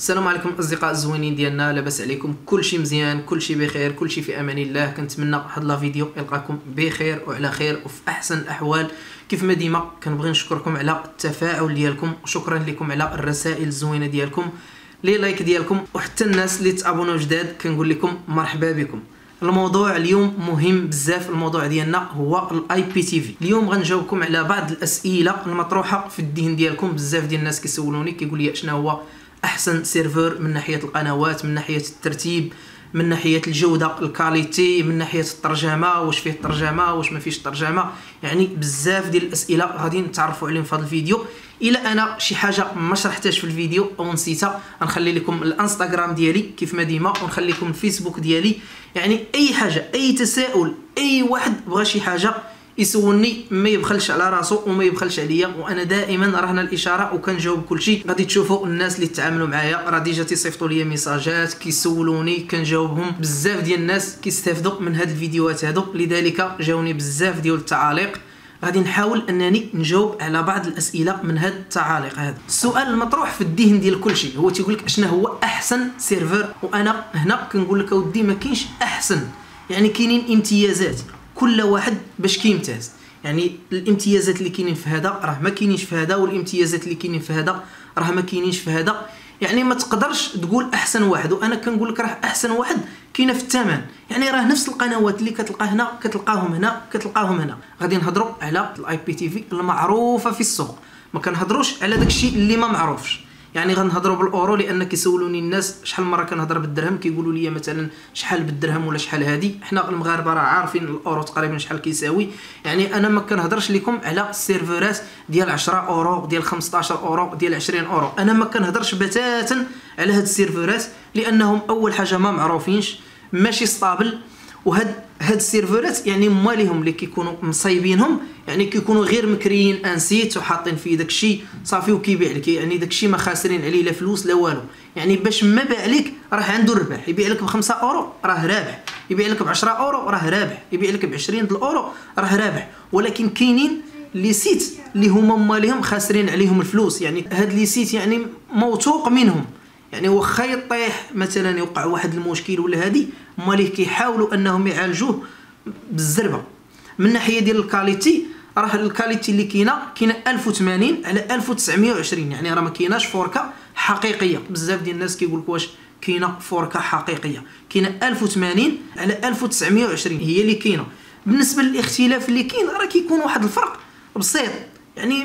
السلام عليكم اصدقاء الزوينين ديالنا، لاباس عليكم؟ كلشي مزيان، كلشي بخير، كلشي في امان الله. كنتمنى هاد لا فيديو يلقاكم بخير وعلى خير وفي احسن الاحوال. كيف ما ديما كنبغي نشكركم على التفاعل ديالكم، وشكرا لكم على الرسائل الزوينه ديالكم، لي لايك ديالكم، وحتى الناس اللي تابونوا جداد كنقول لكم مرحبا بكم. الموضوع اليوم مهم بزاف. الموضوع ديالنا هو الاي بي تي في. اليوم غنجاوبكم على بعض الاسئله المطروحه في الذهن ديالكم. بزاف ديال الناس كيسولوني كيقول لي شنو هو احسن سيرفر من ناحيه القنوات، من ناحيه الترتيب، من ناحيه الجوده، الكاليتي، من ناحيه الترجمه، واش فيه الترجمه، واش ما فيش الترجمه. يعني بزاف ديال الاسئله غادي نتعرفوا عليهم في هذا الفيديو. الا انا شي حاجه ما شرحتهاش في الفيديو او نسيتها، غنخلي لكم الانستغرام ديالي كيف ما ديما، ونخلي لكم الفيسبوك ديالي. يعني اي حاجه، اي تساؤل، اي واحد بغى شي حاجه يسولني ما يبخلش على راسو وما يبخلش عليا، وانا دائما رهنا الاشاره وكنجاوب كلشي. غادي تشوفوا الناس اللي تعاملوا معايا راه ديجا تيصيفطوا لي ميساجات كيسولوني كنجاوبهم. بزاف ديال الناس كيستافدوا من هاد الفيديوهات هادو، لذلك جاوني بزاف ديال التعاليق. غادي نحاول انني نجاوب على بعض الاسئله من هاد التعاليق هذا. السؤال المطروح في الذهن ديال كلشي هو تيقول لك شنو هو احسن سيرفر، وانا هنا كنقول لك اودي ما كاينش احسن، يعني كاينين امتيازات كل واحد باش كيمتاز. يعني الامتيازات اللي كاينين في هذا راه ما كاينينش في هذا، والامتيازات اللي كاينين في هذا راه ما كاينينش في هذا. يعني ما تقدرش تقول احسن واحد، وانا كنقول لك راه احسن واحد كاينه في الثمن. يعني راه نفس القنوات اللي كتلقى هنا كتلقاهم هنا كتلقاهم هنا. غادي نهضروا على الاي بي تي في المعروفه في السوق، ما كنهضروش على داكشي اللي ما معروفش. يعني غنهضروا بالاورو، لان كيسولوني الناس شحال مره كنهضر بالدرهم، كيقولوا لي مثلا شحال بالدرهم ولا شحال هادي. حنا المغاربه راه عارفين الاورو تقريبا شحال كيساوي. يعني انا ما كنهضرش لكم على السيرفرات ديال 10 اورو، ديال 15 اورو، ديال 20 اورو. انا ما كنهضرش بتاتا على هاد السيرفرات، لانهم اول حاجه ما معروفينش، ماشي ستابل. وهاد السيرفرات يعني مالهم اللي كيكونوا مصايبينهم، يعني كيكونوا غير مكريين انسيت وحاطين فيه داكشي صافي وكيبيع لك. يعني داكشي ما خاسرين عليه لا فلوس لا والو. يعني باش ما باع لك راه عنده الربح. يبيع لك ب 5 اورو راه رابح، يبيع لك ب 10 اورو راه رابح، يبيع لك ب 20 اورو راه رابح. ولكن كاينين لي سيت اللي هما مالهم خاسرين عليهم الفلوس. يعني هاد لي سيت يعني موثوق منهم، يعني واخا يطيح مثلا يوقع واحد المشكل ولا هادي، ماليه كيحاولوا انهم يعالجوه بالزربه. من ناحيه ديال الكاليتي، راه الكاليتي اللي كاينه 1080 على 1920، يعني راه ما كايناش 4K حقيقيه. بزاف ديال الناس كيقول لك واش كاينه 4K حقيقيه؟ كاينه 1080 على 1920 هي اللي كاينه. بالنسبه للاختلاف اللي كاين راه كيكون واحد الفرق بسيط. يعني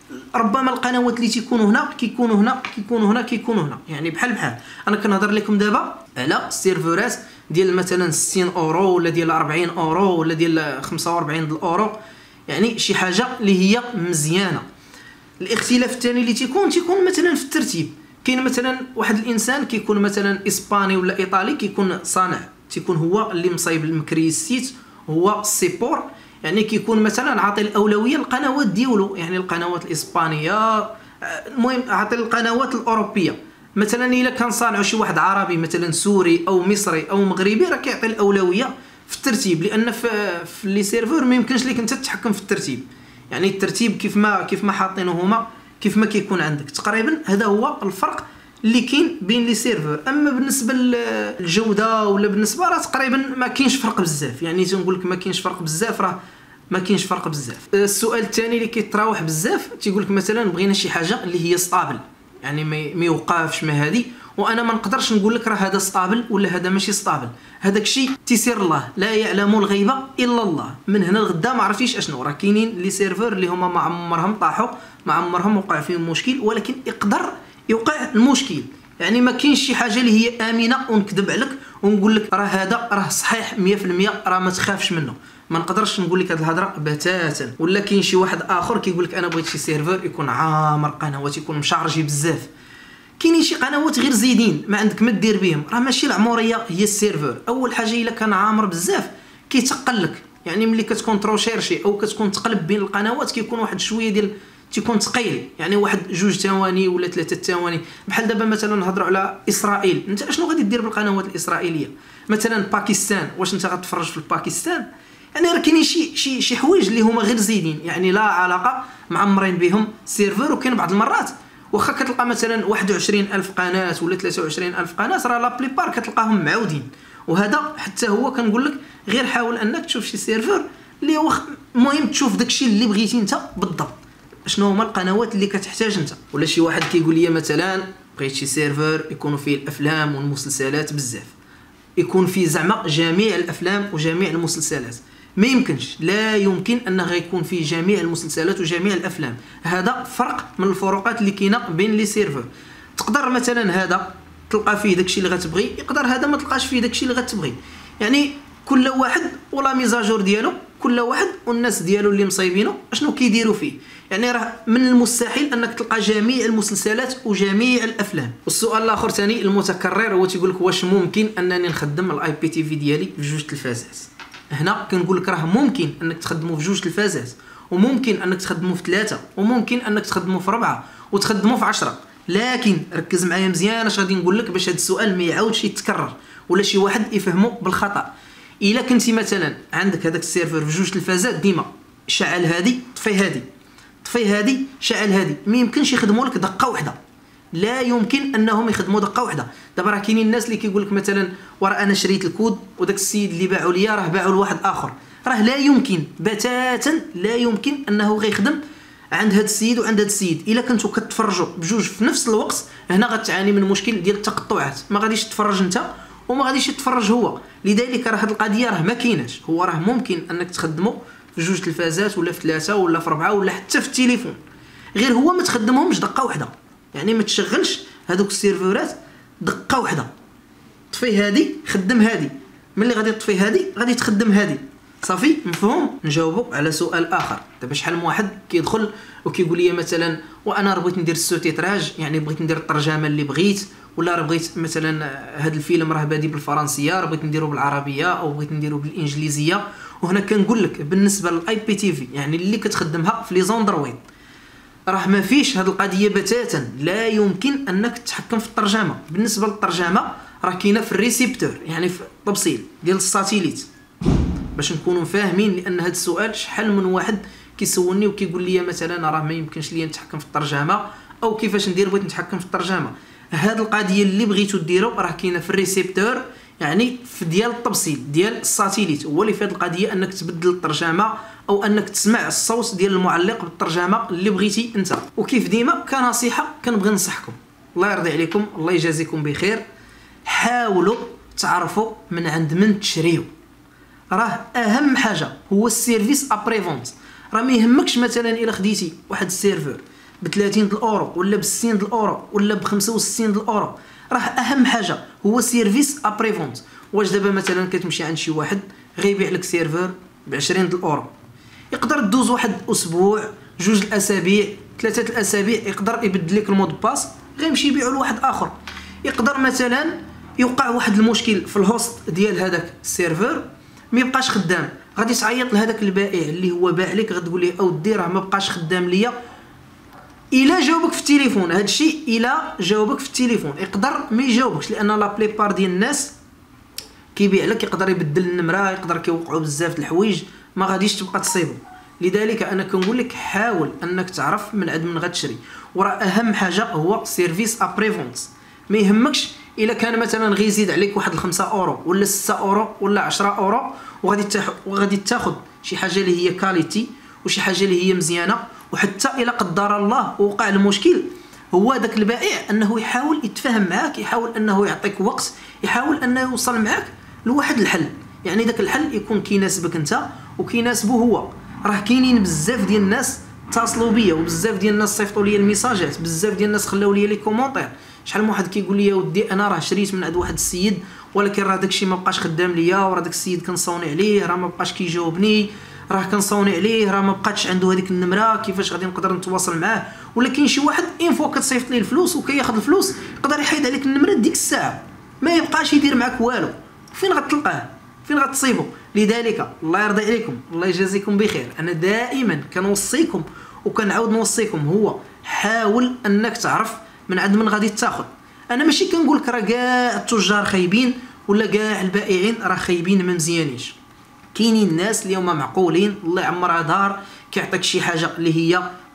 ربما القنوات اللي تيكونوا هنا كيكونوا هنا كيكونوا هنا كيكونوا هنا، يعني بحال انا كنهضر لكم دابا على السيرفرات ديال مثلا 60 اورو ولا ديال 40 اورو ولا ديال 45 اورو، يعني شي حاجه اللي هي مزيانه. الاختلاف الثاني اللي تيكون مثلا في الترتيب. كاين مثلا واحد الانسان كيكون مثلا اسباني ولا ايطالي، كيكون صانع، تيكون هو اللي مصايب المكري السيت، هو السيبور. يعني كيكون مثلا عاطي الاولويه للقنوات ديالو، يعني القنوات الاسبانيه، المهم عاطي القنوات الاوروبيه. مثلا الا كان صانعوا شي واحد عربي مثلا سوري او مصري او مغربي، راه كيعطي الاولويه في الترتيب، لان في لي سيرفر ما يمكنش لك انت تتحكم في الترتيب. يعني الترتيب كيف ما حاطينه هما كيف ما كيكون عندك تقريبا. هذا هو الفرق اللي كاين بين لي سيرفر. اما بالنسبه للجوده ولا بالنسبه راه تقريبا ما كاينش فرق بزاف. يعني تنقول لك ما كاينش فرق بزاف، راه ما كاينش فرق بزاف. السؤال الثاني اللي كيتراوح بزاف تيقول لك مثلا بغينا شي حاجه اللي هي ستابل، يعني ما يوقفش ما هذه. وانا ما نقدرش نقول لك راه هذا ستابل ولا هذا ماشي ستابل. هذاك الشيء تيسير الله، لا يعلم الغيب الا الله. من هنا لغدا ما عرفتيش اشنو. راه كاينين لي سيرفر اللي هما ما عمرهم طاحوا، ما عمرهم وقع فيهم مشكل، ولكن يقدر يوقع المشكل. يعني ما كاينش شي حاجه اللي هي امنه ونكذب عليك ونقول لك راه هذا راه صحيح 100%، راه ما تخافش منه. ما نقدرش نقول لك هذه الهضره بتاتا. ولا كاين شي واحد اخر كيقول لك انا بغيت شي سيرفر يكون عامر قنوات، يكون مشارجي بزاف. كاينين شي قنوات غير زايدين ما عندك ما دير بهم. راه ماشي العموريه هي السيرفر. اول حاجه الا كان عامر بزاف كيتقل لك. يعني ملي كتكون تروشيرشي او كتكون تقلب بين القنوات كيكون واحد شويه ديال تيكون ثقيل. يعني واحد 2 ثواني ولا 3 ثواني. بحال دابا مثلا نهضروا على اسرائيل، انت اشنو غادي دير بالقنوات الاسرائيليه؟ مثلا باكستان، واش انت غتفرج في باكستان؟ يعني راه كاينين شي حوايج اللي هما غير زايدين، يعني لا علاقه معمرين بهم سيرفر. وكاين بعض المرات واخا كتلقى مثلا 21000 قناه ولا 23000 قناه، راه لا بليبار كتلقاهم معودين. وهذا حتى هو كنقول لك غير حاول انك تشوف شي سيرفر اللي هو المهم تشوف داكشي اللي بغيتي انت بالضبط، شنو هما القنوات اللي كتحتاج انت. ولا شي واحد كيقول لي مثلا بغيت شي سيرفر يكونوا فيه الافلام والمسلسلات بزاف، يكون فيه زعما جميع الافلام وجميع المسلسلات. ما يمكنش، لا يمكن ان غيكون فيه جميع المسلسلات وجميع الافلام. هذا فرق من الفروقات اللي كاينه بين لي سيرفر. تقدر مثلا هذا تلقى فيه داكشي اللي غتبغي، يقدر هذا ما تلقاش فيه داكشي اللي غتبغي. يعني كل واحد ولا ميزاجور ديالو، كل واحد والناس ديالو اللي مصايبينه اشنو كيديروا فيه. يعني راه من المستحيل انك تلقى جميع المسلسلات وجميع الافلام. والسؤال الاخر ثاني المتكرر هو تيقول لك واش ممكن انني نخدم الاي بي تي في ديالي في جوج تلفازات؟ هنا كنقول لك راه ممكن انك تخدمه في جوج تلفازات، وممكن انك تخدمه في 3، وممكن انك تخدمه في 4، وتخدمه في 10. لكن ركز معايا مزيان اش غادي نقول لك باش هذا السؤال ما يعاودش يتكرر ولا شي واحد يفهمه بالخطا. الا كنتي مثلا عندك هذاك السيرفر في جوج تلفازات، ديما شعل هذه طفي هذه، طفي هذه شعل هذه. ما يمكنش يخدموا لك دقه واحده، لا يمكن انهم يخدموا دقه واحده. دابا راه كاينين الناس اللي كيقول لك مثلا وراه انا شريت الكود وداك السيد اللي باعوا ليا راه باعوا لواحد اخر. راه لا يمكن بتاتا، لا يمكن انه غيخدم عند هذا السيد وعند هذا السيد. الا كنتو كتفرجوا بجوج في نفس الوقت، هنا غتعاني من مشكل ديال التقطعات، ما غاديش تفرج انت وما غاديش يتفرج هو. لذلك راه هذه القضيه راه ما كايناش. هو راه ممكن انك تخدمه في جوج تلفازات ولا في 3 ولا في 4 ولا حتى في التليفون، غير هو ما تخدمهمش دقه واحده. يعني ما تشغلش هذوك السيرفرات دقه واحده. طفي هذه خدم هذه، ملي غادي تطفي هذه غادي تخدم هذه. صافي مفهوم؟ نجاوبوا على سؤال اخر. دابا شحال من واحد كيدخل وكيقول لي مثلا وانا بغيت ندير السوتيتراج، يعني بغيت ندير الترجمه اللي بغيت، ولا راه بغيت مثلا هذا الفيلم راه بادي بالفرنسيه، راه بغيت نديرو بالعربيه او بغيت نديرو بالانجليزيه. وهنا كنقول لك بالنسبه للاي بي تي في يعني اللي كتخدمها في لي زوندرويد، راه ما فيش هذه القضيه بتاتا. لا يمكن انك تتحكم في الترجمه. بالنسبه للترجمه راه كاينه في الريسيبتور، يعني في التبصيل ديال الساتيليت، باش نكونوا فاهمين. لان هذا السؤال شحال من واحد كيسولني وكيقول لي مثلا راه ما يمكنش ليا نتحكم في الترجمه، او كيفاش ندير بغيت نتحكم في الترجمه. هاد القضيه اللي بغيتو ديرو راه كاينه في الريسيبتور، يعني في ديال التبصيل ديال الساتيليت، هو اللي في هاد القضيه انك تبدل الترجمه او انك تسمع الصوت ديال المعلق بالترجمه اللي بغيتي انت. وكيف ديما كنصيحه كنبغي ننصحكم، الله يرضي عليكم الله يجازيكم بخير، حاولوا تعرفوا من عند من تشريو. راه اهم حاجه هو السيرفيس ابري فونت. راه ما يهمكش مثلا الا خديتي واحد السيرفر ب 30 الاورو ولا ب 60 الاورو ولا ب 65 الاورو، راه اهم حاجه هو سيرفيس ابري فونت. واش دابا مثلا كتمشي عند شي واحد غيبيع لك سيرفر ب 20 الاورو، يقدر تدوز واحد اسبوع، 2 الاسابيع، 3 الاسابيع، يقدر يبدل لك المود باس غيمشي يبيعو لواحد اخر. يقدر مثلا يوقع واحد المشكل في الهوست ديال هذاك السيرفر ما يبقاش خدام، غادي تعيط لهذاك البائع اللي هو باع لك، غتقول ليه اودي راه ما بقاش خدام ليا. الا جاوبك في التليفون هذا الشيء، الا جاوبك في التليفون يقدر ما يجاوبكش، لان لا بليبار ديال الناس كيبيع لك يقدر يبدل النمره، يقدر كيوقعوا بزاف د الحوايج ما غاديش تبقى تصيبو. لذلك انا كنقول لك حاول انك تعرف من عند من غتشري. وراه اهم حاجه هو سيرفيس ابري فونت. ما يهمكش الا كان مثلا غيزيد عليك واحد 5 اورو ولا 6 اورو ولا 10 اورو، وغادي تاخذ شي حاجه اللي هي كاليتي وشي حاجه اللي هي مزيانه. وحتى الا قدر الله وقع المشكل، هو داك البائع انه يحاول يتفاهم معاك، يحاول انه يعطيك وقت، يحاول انه يوصل معاك لواحد الحل. يعني داك الحل يكون كيناسبك انت وكيناسبه هو. راه كاينين بزاف ديال الناس اتصلوا بيا وبزاف ديال الناس صيفطوا لي الميساجات، بزاف ديال الناس خلاو لي كومونتير. شحال من واحد كيقول لي يا ودي انا راه شريت من عند واحد السيد ولكن راه داكشي ما بقاش خدام ليا، وراه داك السيد كنصوني عليه راه ما بقاش كيجاوبني، راه كنصوني عليه راه ما بقاتش عنده هذيك النمره، كيفاش غادي نقدر نتواصل معاه؟ ولا كاين شي واحد انفو كتصيفط ليه الفلوس وكياخذ الفلوس يقدر يحيد عليك النمره ديك الساعه، ما يبقاش يدير معاك والو. فين غتلقاه؟ فين غتصيبو؟ لذلك الله يرضي عليكم الله يجازيكم بخير، انا دائما كنوصيكم وكنعاود نوصيكم، هو حاول انك تعرف من عند من غادي تاخذ. انا ماشي كنقول لك راه كاع التجار خايبين ولا كاع البائعين راه خايبين ما مزيانينش. كاينين الناس اللي هما معقولين، الله يعمرها دار، كيعطيك شي حاجه اللي هي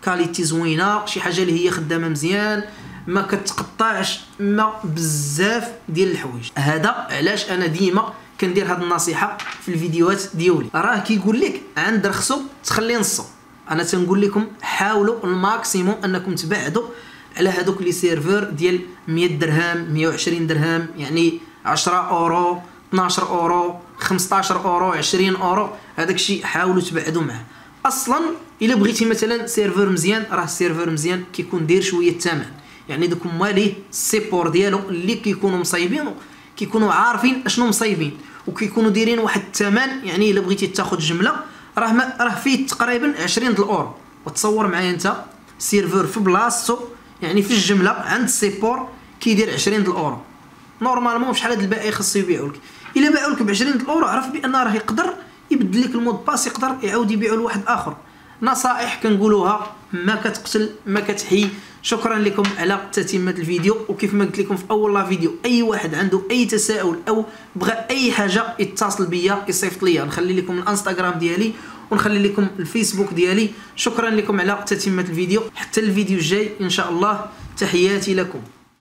كاليتي زوينه، شي حاجه اللي هي خدامه مزيان، ما كتقطعش، ما بزاف ديال الحوايج. هذا علاش انا ديما كندير هاد النصيحه في الفيديوهات ديالي. راه كيقول لك عند رخصو تخلي نصو. انا تنقول لكم حاولوا الماكسيموم انكم تبعدوا على هذوك لي سيرفور ديال 100 درهم 120 درهم، يعني 10 اورو 12 اورو 15 اورو 20 اورو، هذاك الشيء حاولوا تبعدوا معاه. اصلا الا بغيتي مثلا سيرفور مزيان، راه السيرفور مزيان كيكون داير شويه الثمن، يعني دوك ماليه السيبور ديالو اللي كيكونوا مصايبين، كيكونوا عارفين اشنو مصايبين، وكيكونوا دايرين واحد الثمن. يعني الا بغيتي تاخذ جمله راه فيه تقريبا 20 الاورو. وتصور معايا انت سيرفور في بلاصتو، يعني في الجمله عند السيبور كيدير 20 الاورو. نورمالمون فشحال هاد البائع خاصو يبيعوا لك؟ الا باعوا لك ب 20 الاورو عرف بان راه يقدر يبدل لك المود باس، يقدر يعاود يبيعوا لواحد اخر. نصائح كنقولوها ما كتقتل ما كتحيي. شكرا لكم على تتمه الفيديو. وكيف ما قلت لكم في اول لا فيديو، اي واحد عنده اي تساؤل او بغى اي حاجه يتصل بيا يصيفط ليا، نخلي لكم الانستغرام ديالي ونخلي لكم الفيسبوك ديالي. شكرا لكم على تتمه الفيديو، حتى الفيديو الجاي ان شاء الله. تحياتي لكم.